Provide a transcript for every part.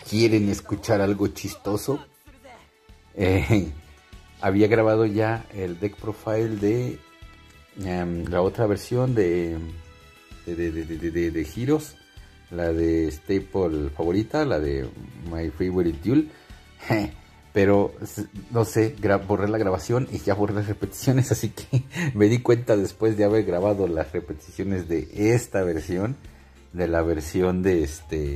quieren escuchar algo chistoso, había grabado ya el deck profile de la otra versión de Heroes, la de Staple favorita, la de My Favorite Duel. Pero no sé, borré la grabación y ya borré las repeticiones, así que me di cuenta después de haber grabado las repeticiones de esta versión, de la versión de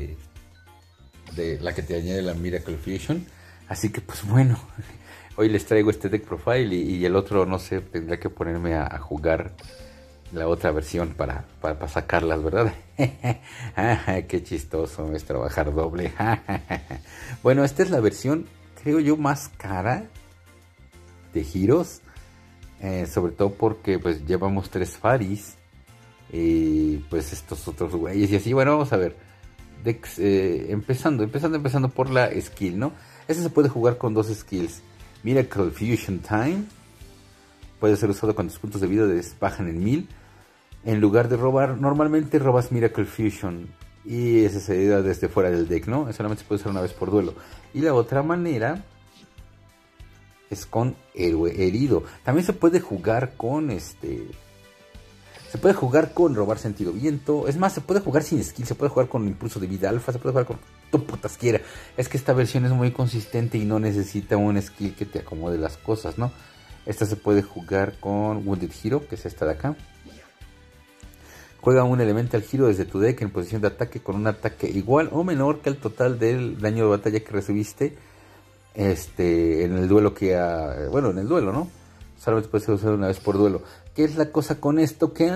la que te añade la Miracle Fusion. Así que pues bueno, hoy les traigo este deck profile y el otro, no sé, tendré que ponerme a jugar la otra versión para sacarlas, ¿verdad? Qué chistoso es trabajar doble. Bueno, esta es la versión, creo yo, más cara de Heroes, sobre todo porque pues llevamos 3 Faris y pues estos otros güeyes y así. Bueno, vamos a ver decks, empezando por la skill, ¿no? Este se puede jugar con 2 skills. Miracle Fusion Time puede ser usado cuando tus puntos de vida bajan en 1000. En lugar de robar, normalmente robas Miracle Fusion y esa se da desde fuera del deck, ¿no? Solamente se puede usar una vez por duelo. Y la otra manera es con héroe herido. También se puede jugar con se puede jugar con robar sentido viento. Es más, se puede jugar sin skill, se puede jugar con impulso de vida alfa, se puede jugar con tu putas quiera. Es que esta versión es muy consistente y no necesita un skill que te acomode las cosas, ¿no? Esta se puede jugar con Wounded Hero, que es esta de acá. Juega un Elemental Hero desde tu deck en posición de ataque con un ataque igual o menor que el total del daño de batalla que recibiste en el duelo en el duelo, ¿no? Solamente puede ser usado una vez por duelo. ¿Qué es la cosa con esto? Que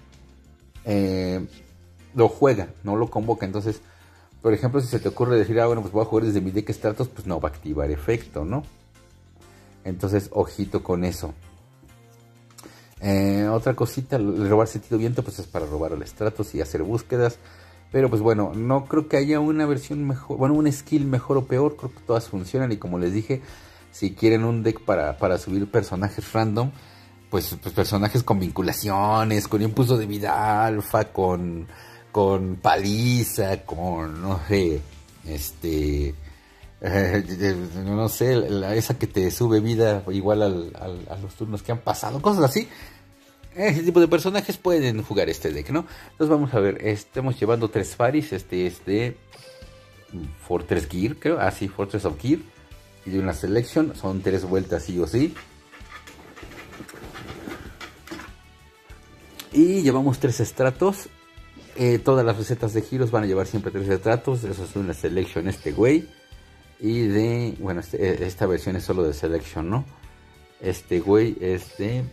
lo juega, no lo convoca. Entonces, por ejemplo, si se te ocurre decir, bueno, pues voy a jugar desde mi deck Stratos, pues no va a activar efecto, ¿no? Entonces, ojito con eso. Otra cosita, el robar sentido viento, pues es para robar al Stratos y hacer búsquedas. Pero pues bueno, no creo que haya una versión mejor, bueno, un skill mejor o peor. Creo que todas funcionan y como les dije, si quieren un deck para subir personajes random, pues personajes con vinculaciones, con impulso de vida alfa, con paliza, con, no sé, no sé, esa que te sube vida igual a los turnos que han pasado, cosas así. Ese tipo de personajes pueden jugar este deck, ¿no? Entonces vamos a ver, estamos llevando 3 Faris. Este es de Fortress Gear, creo. Ah, sí, Fortress of Gear. Y de una Selection, son 3 vueltas sí o sí. Y llevamos 3 estratos. Todas las recetas de Heroes van a llevar siempre 3 estratos. Eso es una Selection este güey. Y bueno, esta versión es solo de Selection, ¿no? Este güey es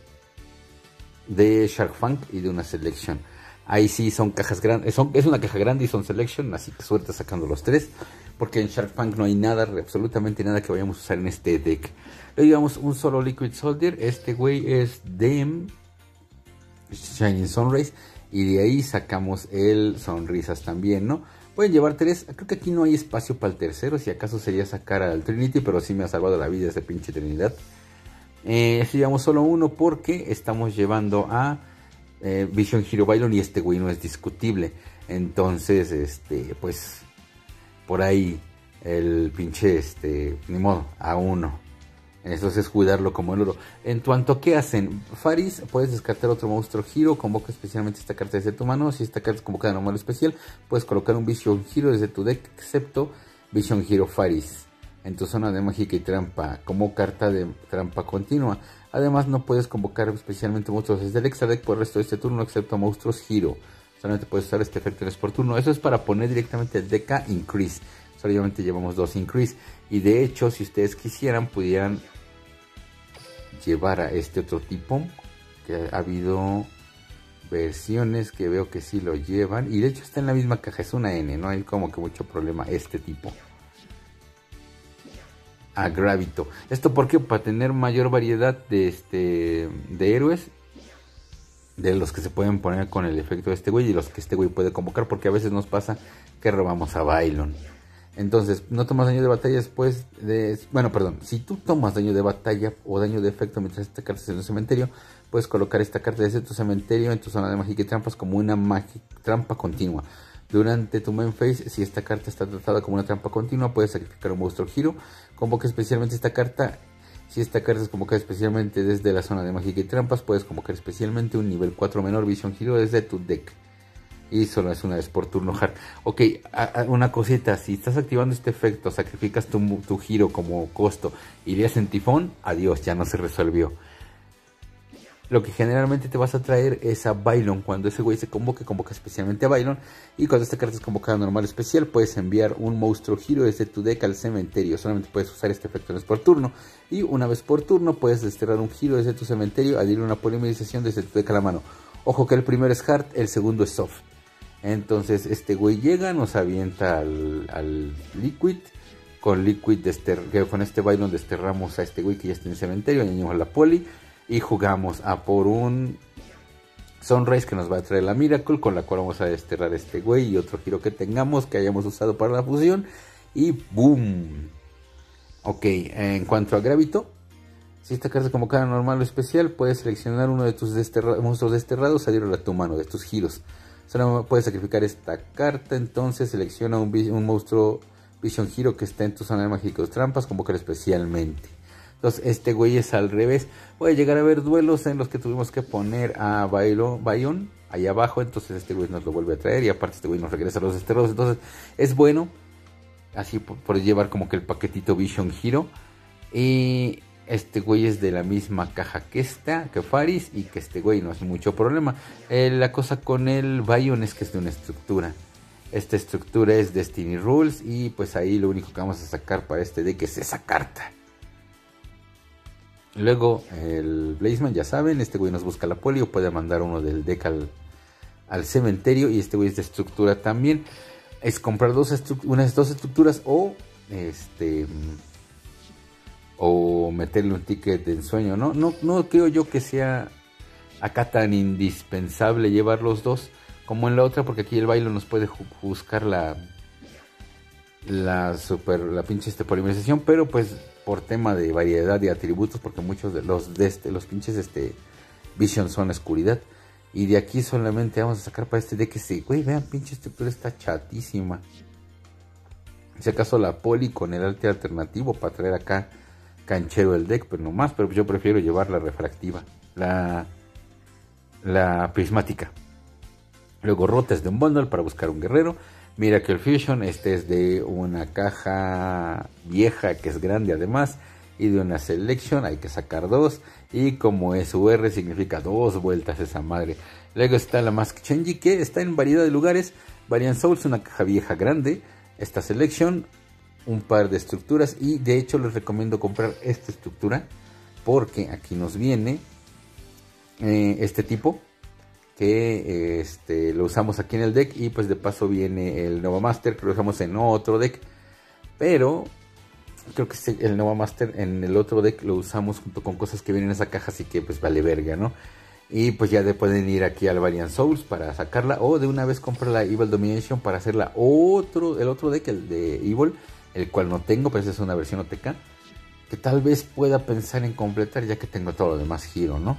de Shark Funk y de una Selection. Ahí sí son cajas grandes, es una caja grande y son Selection, así que suerte sacando los 3, porque en Shark Funk no hay nada, absolutamente nada que vayamos a usar en este deck. Le llevamos un solo Liquid Soldier. Este güey es de Shining Sunrise y de ahí sacamos el Sonrisas también, ¿no? Pueden llevar 3, creo que aquí no hay espacio para el tercero, si acaso sería sacar al Trinity, pero sí me ha salvado la vida ese pinche Trinidad. Si llevamos solo uno porque estamos llevando a Vision Hero Bylon y este güey no es discutible. Entonces, pues por ahí el pinche, ni modo, a uno. Entonces cuidarlo como el oro. En cuanto a qué hacen, Faris, puedes descartar otro monstruo Hero, convoca especialmente esta carta desde tu mano. Si esta carta es convocada de normal especial, puedes colocar un Vision Hero desde tu deck, excepto Vision Hero Faris, en tu zona de mágica y trampa como carta de trampa continua. Además no puedes convocar especialmente monstruos desde el extra deck por el resto de este turno, excepto monstruos Hero. Solamente puedes usar este efecto por turno. Eso es para poner directamente el DK Increase. Solamente llevamos 2 Increase. Y de hecho, si ustedes quisieran, pudieran llevar a este otro tipo, que ha habido versiones que veo que sí lo llevan. Y de hecho está en la misma caja, es una N, no hay como que mucho problema este tipo. A Gravito. ¿Esto porque para tener mayor variedad de héroes, de los que se pueden poner con el efecto de este güey y los que este güey puede convocar, porque a veces nos pasa que robamos a Bylon. Entonces, no tomas daño de batalla después de... Bueno, perdón, si tú tomas daño de batalla o daño de efecto mientras esta carta está en tu cementerio, puedes colocar esta carta desde tu cementerio en tu zona de mágica y trampas como una trampa continua. Durante tu main phase, si esta carta está tratada como una trampa continua, puedes sacrificar un monstruo giro. Convoca especialmente esta carta. Si esta carta es convocada especialmente desde la zona de mágica y trampas, puedes convocar especialmente un nivel 4 menor Vision Hero desde tu deck. Y solo es una vez por turno hard. Ok, una cosita, si estás activando este efecto, sacrificas tu giro como costo y irías en tifón, adiós, ya no se resolvió. Lo que generalmente te vas a traer es a Bylon. Cuando ese güey se convoca especialmente a Bylon. Y cuando esta carta es convocada normal especial, puedes enviar un monstruo giro desde tu deck al cementerio. Solamente puedes usar este efecto una vez por turno. Y una vez por turno puedes desterrar un giro desde tu cementerio, adherir una polimerización desde tu deck a la mano. Ojo que el primero es hard, el segundo es soft. Entonces este güey llega, nos avienta al Liquid. Con Liquid, con este Bylon desterramos a este güey que ya está en el cementerio, añadimos la poli. Y jugamos a por un Sunrise que nos va a traer la Miracle, con la cual vamos a desterrar este güey y otro giro que tengamos, que hayamos usado para la fusión. Y ¡boom! Ok, en cuanto a Gravito, si esta carta es convocada normal o especial, puedes seleccionar uno de tus monstruos desterrados, salirlo a tu mano, de tus giros. Solo puedes sacrificar esta carta, entonces selecciona un monstruo Vision Hero que está en tu zona de mágicos trampas, convocar especialmente. Entonces este güey es al revés. Puede llegar a haber duelos en los que tuvimos que poner a Bylon ahí abajo. Entonces este güey nos lo vuelve a traer. Y aparte este güey nos regresa a los desterrados. Entonces es bueno así por llevar como que el paquetito Vision Hero. Y este güey es de la misma caja que Faris. Y que este güey no es mucho problema. La cosa con el Bylon es que es de una estructura. Esta estructura es Destiny Rules. Y pues ahí lo único que vamos a sacar para este deck es esa carta. Luego el Blazeman, ya saben, este güey nos busca la poli o puede mandar uno del deck al cementerio. Y este güey es de estructura también. Es comprar unas dos estructuras o meterle un ticket de ensueño. No creo yo que sea acá tan indispensable llevar los dos como en la otra, porque aquí el Bylon nos puede buscar la pinche polimerización, pero pues por tema de variedad de atributos, porque muchos de los pinches Vision son oscuridad, y de aquí solamente vamos a sacar para este deck güey, vean, pinche estructura está chatísima. Si acaso la poli con el arte alternativo para traer acá canchero el deck, pero no más, pero yo prefiero llevar la refractiva, la prismática. Luego rotes de un bundle para buscar un guerrero. Miracle Fusion, este es de una caja vieja que es grande además, y de una Selection hay que sacar dos, y como es UR significa 2 vueltas esa madre. Luego está la Mask Chenji, que está en variedad de lugares. Variant Souls, una caja vieja grande, esta Selection, un par de estructuras, y de hecho les recomiendo comprar esta estructura porque aquí nos viene este tipo que lo usamos aquí en el deck, y pues de paso viene el Nova Master que lo dejamos en otro deck, pero creo que el Nova Master en el otro deck lo usamos junto con cosas que vienen en esa caja, así que pues vale verga, ¿no? Y pues ya pueden ir aquí al Variant Souls para sacarla, o de una vez comprar la Evil Domination para hacerla el otro deck, el de Evil, el cual no tengo, pero esa es una versión OTK que tal vez pueda pensar en completar, ya que tengo todo lo demás giro, ¿no?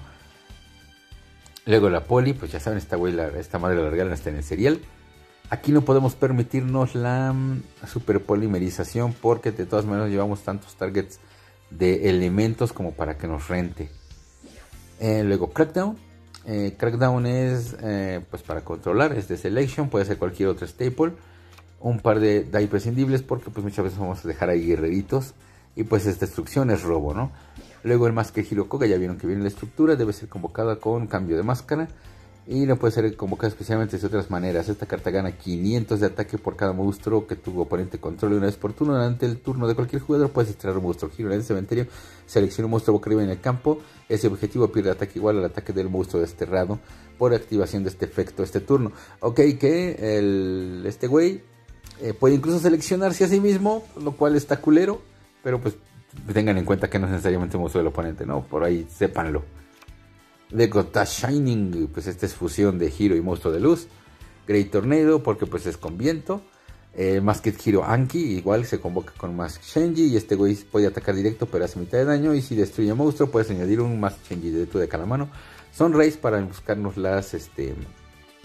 Luego la poli, pues ya saben, esta madre la regalan hasta en el serial. Aquí no podemos permitirnos la super polimerización, porque de todas maneras llevamos tantos targets de elementos como para que nos rente. Luego Crackdown. Crackdown es pues para controlar, es de Selection, puede ser cualquier otro staple. Un par de die prescindibles, porque pues muchas veces vamos a dejar ahí guerreritos. Y pues es destrucción, es robo, ¿no? Luego el Masker Hirokoga, ya vieron que viene la estructura, debe ser convocada con cambio de máscara. Y no puede ser convocada especialmente de otras maneras. Esta carta gana 500 de ataque por cada monstruo que tu oponente controle una vez por turno. Durante el turno de cualquier jugador puedes extraer un monstruo giro en el cementerio. Selecciona un monstruo boca arriba en el campo. Ese objetivo pierde ataque igual al ataque del monstruo desterrado por activación de este efecto este turno. Ok, que este güey puede incluso seleccionarse a sí mismo, lo cual está culero. Pero pues tengan en cuenta que no es necesariamente un monstruo del oponente, ¿no? Por ahí sépanlo. Luego Tash Shining, pues esta es fusión de Hero y monstruo de luz. Great Tornado, porque pues es con viento. Masked Hero Anki, igual se convoca con Mask Shenji. Y este güey puede atacar directo, pero hace mitad de daño. Y si destruye un monstruo, puedes añadir un Mask Shenji de tu deck a la mano. Sunrise para buscarnos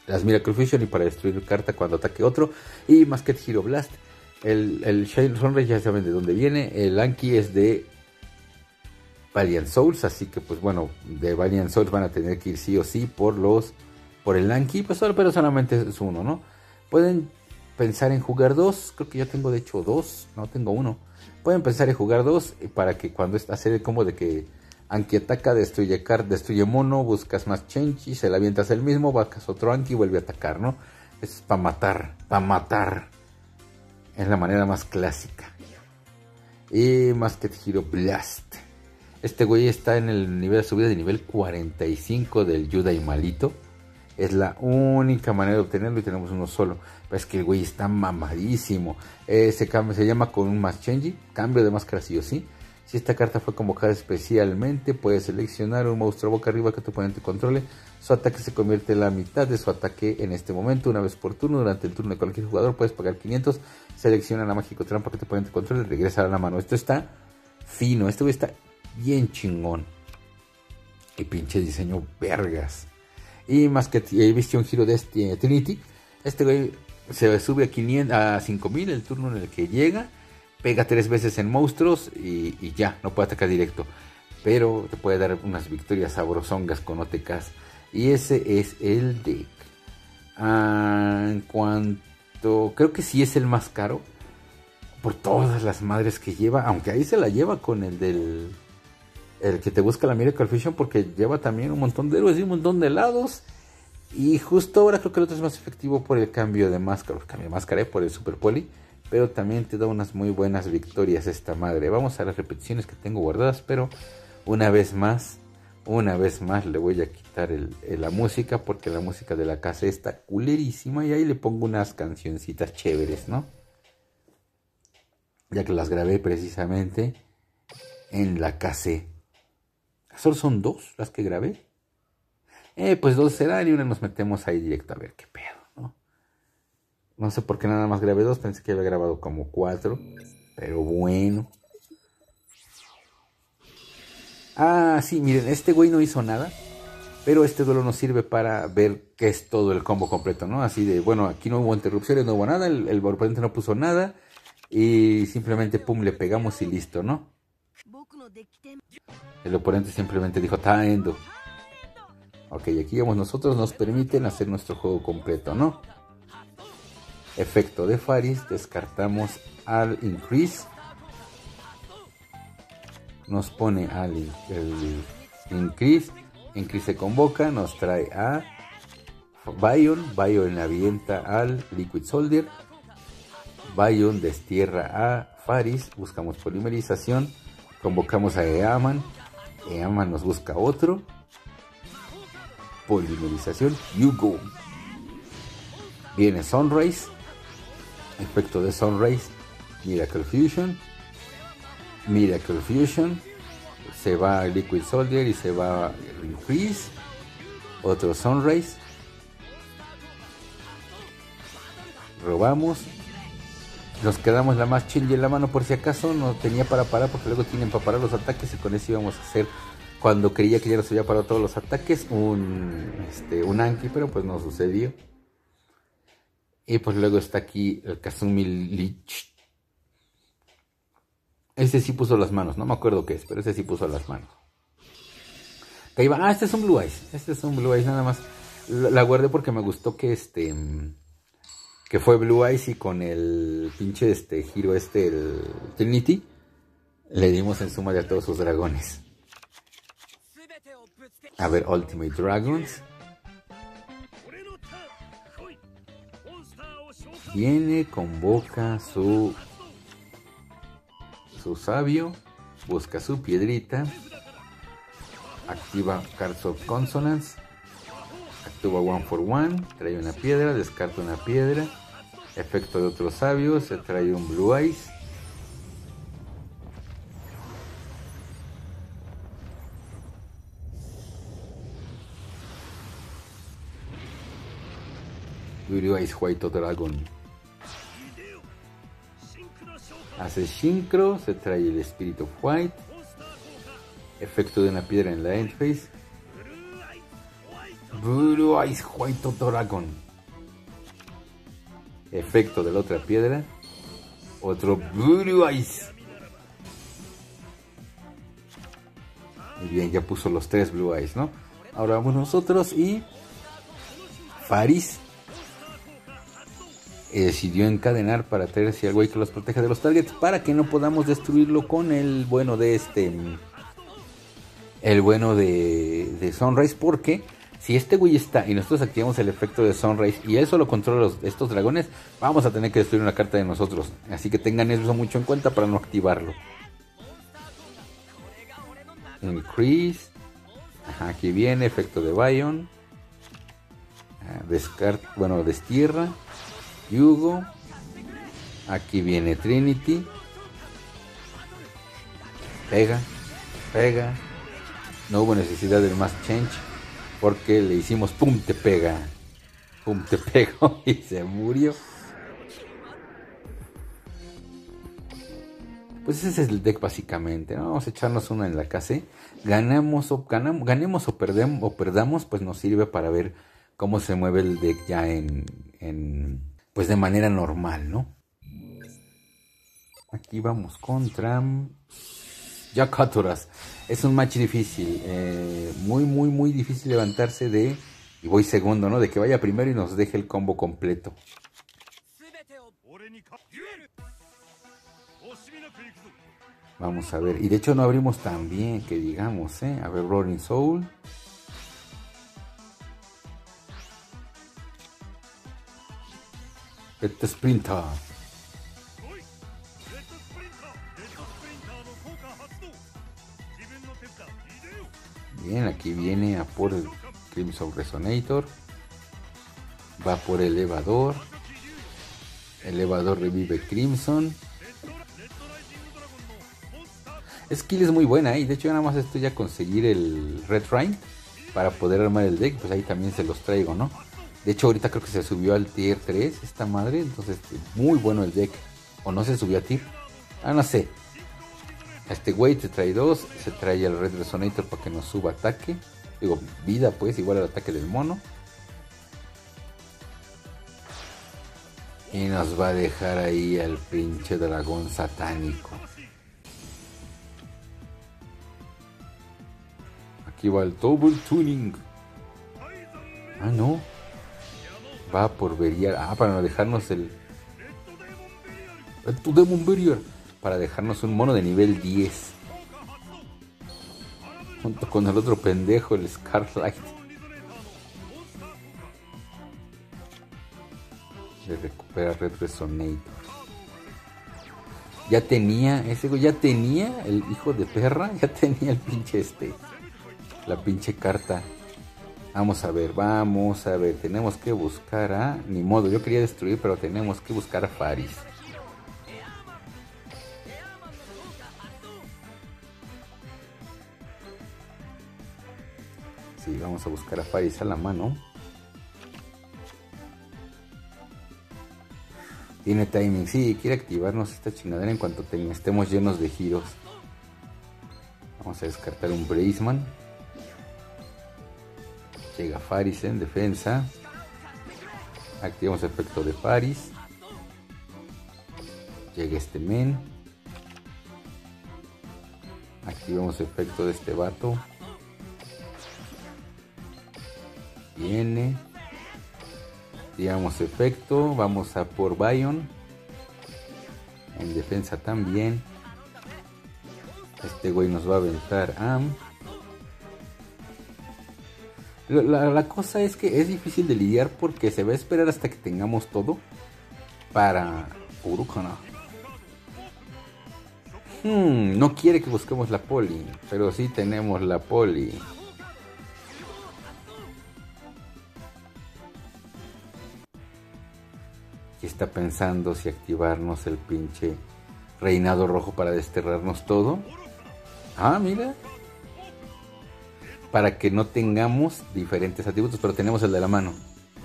las Miracle Fusion y para destruir carta cuando ataque otro. Y Masked Hero Blast. El Shine Sunrise ya saben de dónde viene. El Anki es de Valiant Souls, así que pues bueno, de Valiant Souls van a tener que ir sí o sí por el Anki, pues solo, pero solamente es uno, ¿no? Pueden pensar en jugar dos, creo que yo tengo de hecho dos, no tengo uno. Pueden pensar en jugar dos para que cuando hacer el combo de que Anki ataca, destruye mono, buscas más Chenchi, se la avientas el mismo, vacas otro Anki y vuelve a atacar, ¿no? Es para matar. Es la manera más clásica. Y Masked Hero Blast. Este güey está en el nivel de subida de nivel 45 del Yudai malito. Es la única manera de obtenerlo y tenemos uno solo. Pero es que el güey está mamadísimo. Se llama con un más Chenji. Cambio de máscara sí o sí. Si esta carta fue convocada especialmente, puedes seleccionar un monstruo boca arriba que tu oponente controle. Su ataque se convierte en la mitad de su ataque en este momento, una vez por turno. Durante el turno de cualquier jugador puedes pagar 500. Selecciona la mágico trampa que tu oponente controle y regresa a la mano. Esto está fino, este güey está bien chingón. Y pinche diseño vergas. Y más que Vision Hero de Trinity, este güey se sube a 5000 el turno en el que llega. Pega 3 veces en monstruos y ya, no puede atacar directo. Pero te puede dar unas victorias sabrosongas con OTKs. Y ese es el deck. En cuanto... Creo que sí es el más caro. Por todas las madres que lleva. Aunque ahí se la lleva con el del... El que te busca la Miracle Fusion. Porque lleva también un montón de héroes y un montón de lados. Y justo ahora creo que el otro es más efectivo por el cambio de máscara. Por el Super Poli. Pero también te da unas muy buenas victorias esta madre. Vamos a las repeticiones que tengo guardadas. Pero una vez más le voy a quitar la música. Porque la música de la casa está culerísima. Y ahí le pongo unas cancioncitas chéveres, ¿no? Ya que las grabé precisamente en la KC. ¿Solo son 2 las que grabé? Pues 2 serán y una nos metemos ahí directo a ver qué pedo, ¿no? No sé por qué nada más grabé 2, pensé que había grabado como 4, pero bueno. Ah, sí, miren, este güey no hizo nada, pero este duelo nos sirve para ver qué es todo el combo completo, ¿no? Así de, bueno, aquí no hubo interrupciones, no hubo nada, el oponente no puso nada y simplemente pum, le pegamos y listo, ¿no? El oponente simplemente dijo, Taendo. Ok, aquí vamos nosotros, nos permiten hacer nuestro juego completo, ¿no? Efecto de Faris, descartamos al Increase. Nos pone al Increase. Increase se convoca, nos trae a Bion. Bion le avienta al Liquid Soldier. Bion destierra a Faris. Buscamos polimerización. Convocamos a Eaman. Eaman nos busca otro. Polimerización. You go. Viene Sunrise. Efecto de Sunrise. Miracle Fusion. Se va Liquid Soldier y se va Increase. Otro Sunrise. Robamos. Nos quedamos la más chill en la mano por si acaso. No tenía para parar porque luego tienen para parar los ataques. Y con eso íbamos a hacer, cuando creía que ya nos había parado todos los ataques, un Anki, pero pues no sucedió. Y pues luego está aquí el Kazumi Lich. Este sí puso las manos, no me acuerdo qué es, pero este sí puso las manos. Este es un Blue Eyes, nada más. La guardé porque me gustó que que fue Blue Eyes y con el pinche giro el Trinity, le dimos en suma de a todos sus dragones. A ver, Ultimate Dragons. Viene, convoca su sabio, busca su piedrita, activa Cards of Consonance, actúa 1-for-1, trae una piedra, descarta una piedra, efecto de otro sabio, se trae un Blue Eyes. Blue Eyes White Dragon. Hace Synchro, se trae el Spirit of White. Efecto de una piedra en la Endphase. Blue Eyes White Dragon. Efecto de la otra piedra. Otro Blue Eyes. Muy bien, ya puso los 3 Blue Eyes, ¿no? Ahora vamos nosotros y Faris decidió encadenar para traerse al güey que los proteja de los targets para que no podamos destruirlo con el bueno de de Sunrise, porque si este güey está y nosotros activamos el efecto de Sunrise y él solo controla estos dragones, vamos a tener que destruir una carta de nosotros, así que tengan eso mucho en cuenta para no activarlo. Increase. Ajá, aquí viene efecto de Bion. Destierra. Yugo. Aquí viene Trinity. Pega. No hubo necesidad del más change porque le hicimos pum te pega. Pum te pegó y se murió. Pues ese es el deck básicamente, ¿no? Vamos a echarnos una en la casa. Ganemos o perdamos, pues nos sirve para ver cómo se mueve el deck ya pues de manera normal, ¿no? Aquí vamos contra Yakatoras. Es un match difícil, muy difícil levantarse y voy segundo, ¿no? De que vaya primero y nos deje el combo completo. Vamos a ver, y de hecho no abrimos tan bien que digamos, A ver, Roaring Soul. Este Sprinter. Bien, aquí viene a por el Crimson Resonator. Va por elevador. Elevador revive Crimson. Skill es muy buena, y de hecho nada más estoy a conseguir el Red Rain para poder armar el deck, pues ahí también se los traigo, ¿no? De hecho ahorita creo que se subió al tier 3 esta madre, entonces muy bueno el deck. O no se subió a tier, no sé. Este güey se trae 2, se trae el Red Resonator para que nos suba ataque, digo vida pues, igual al ataque del mono. Y nos va a dejar ahí al pinche dragón satánico. Aquí va el Double Tuning. Ah, no. Va por Beriar. Para no dejarnos el Demon Beriar. Para dejarnos un mono de nivel 10. Junto con el otro pendejo, el Scarlight. Le recupera Red Resonator. Ya tenía, ese güey ya tenía el hijo de perra. Ya tenía el pinche la pinche carta. Vamos a ver. Tenemos que buscar ni modo, yo quería destruir, pero tenemos que buscar a Faris. Sí, vamos a buscar a Faris a la mano. Tiene timing, sí, quiere activarnos esta chingadera en cuanto estemos llenos de giros. Vamos a descartar un Braceman. Llega Faris en defensa. Activamos el efecto de Faris. Llega este men. Activamos el efecto de este vato. Viene. Activamos efecto. Vamos a por Bion. En defensa también. Este güey nos va a aventar La cosa es que es difícil de lidiar porque se va a esperar hasta que tengamos todo para Urukana. No quiere que busquemos la poli, pero sí tenemos la poli. Y está pensando si activarnos el pinche reinado rojo para desterrarnos todo. Mira. Para que no tengamos diferentes atributos, pero tenemos el de la mano.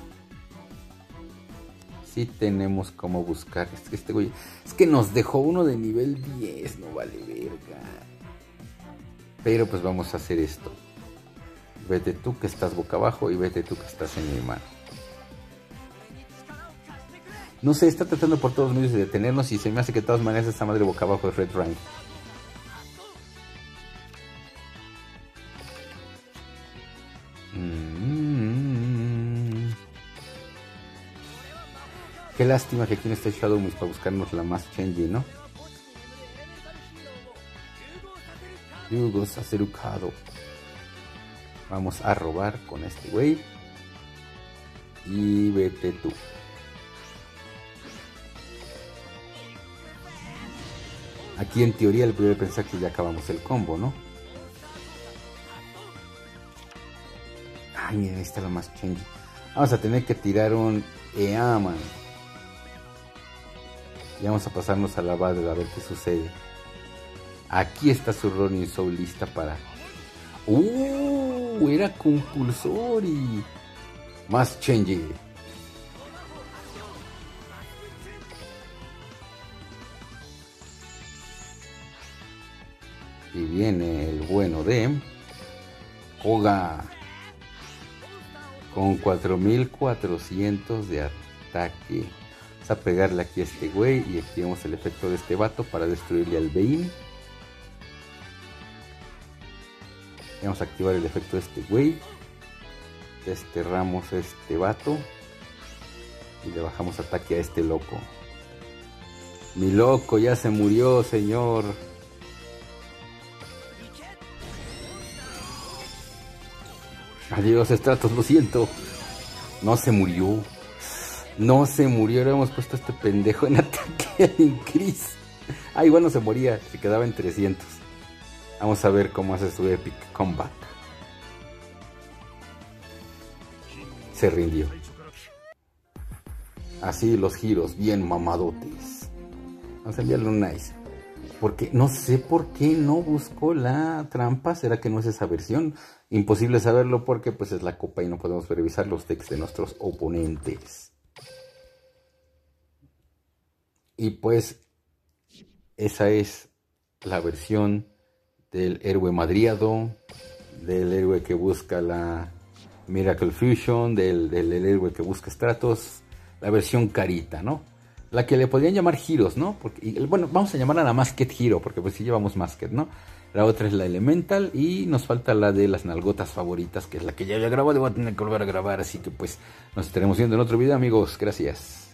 Sí tenemos cómo buscar. Este güey, es que nos dejó uno de nivel 10, no vale verga. Pero pues vamos a hacer esto. Vete tú que estás boca abajo y vete tú que estás en mi mano. No sé, está tratando por todos medios de detenernos y se me hace que de todas maneras esta madre boca abajo es Red Rank. Qué lástima que aquí no esté Shadow Mist para buscarnos la más Chenji, ¿no? Yugo Saserukado. Vamos a robar con este güey. Y vete tú. Aquí en teoría le podría pensar que ya acabamos el combo, ¿no? Ay, miren, ahí está la más Chenji. Vamos a tener que tirar un Eaman. Y vamos a pasarnos a la base a ver qué sucede. Aquí está su Ronin Soul lista para... Era Compulsory. Más Chenji. Y viene el bueno de Koga. Con 4400 de ataque. Vamos a pegarle aquí a este güey y activamos el efecto de este vato para destruirle al Bane. Y vamos a activar el efecto de este güey. Desterramos a este vato. Y le bajamos ataque a este loco. Mi loco ya se murió, señor. Adiós, Stratos, lo siento. No se murió. No se murió. Ahora hemos puesto a este pendejo en ataque al Increase. Ah, igual no se moría. Se quedaba en 300. Vamos a ver cómo hace su epic comeback. Se rindió. Así los giros, bien mamadotes. Vamos a enviarle un nice. Porque no sé por qué no buscó la trampa. ¿Será que no es esa versión? Imposible saberlo porque pues es la copa y no podemos revisar los decks de nuestros oponentes. Y pues esa es la versión del héroe madriado, del héroe que busca la Miracle Fusion, del héroe que busca Stratos, la versión carita, ¿no? La que le podrían llamar Heroes, ¿no? Porque, bueno, vamos a llamarla la Masked Hero, porque pues sí llevamos Masked, ¿no? La otra es la Elemental y nos falta la de las nalgotas favoritas, que es la que ya había grabado y voy a tener que volver a grabar, así que pues nos estaremos viendo en otro video, amigos. Gracias.